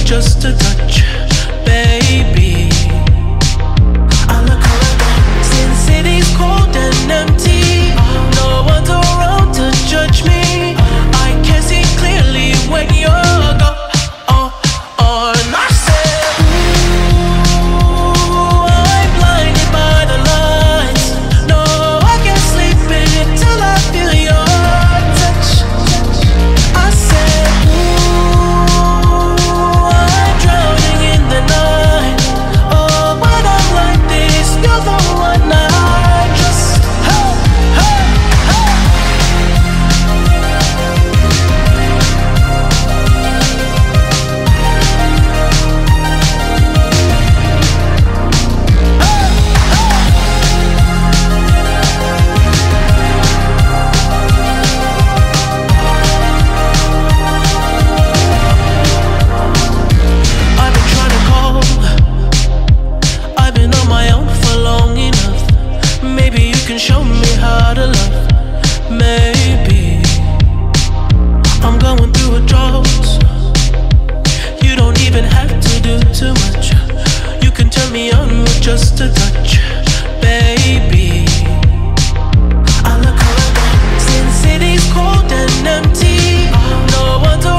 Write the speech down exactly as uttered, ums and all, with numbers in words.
just a touch, baby. I look around, since city's cold and empty, no one's around to judge me. I can see clearly when you're gone. Oh, oh, and I said, ooh, I'm blinded by the lights. No, I can't sleep until I feel your touch. I said, ooh, I'm drowning in the night. Oh, when I'm like this, you're the one I trust. Hey, hey, hey. I've been trying to call, I've been on my own for long enough. Maybe you can show me how to love. Maybe I'm going through a drought. You don't even have to do too much. You can turn me on with just a touch, baby. I look around, since city's cold and empty, no one's around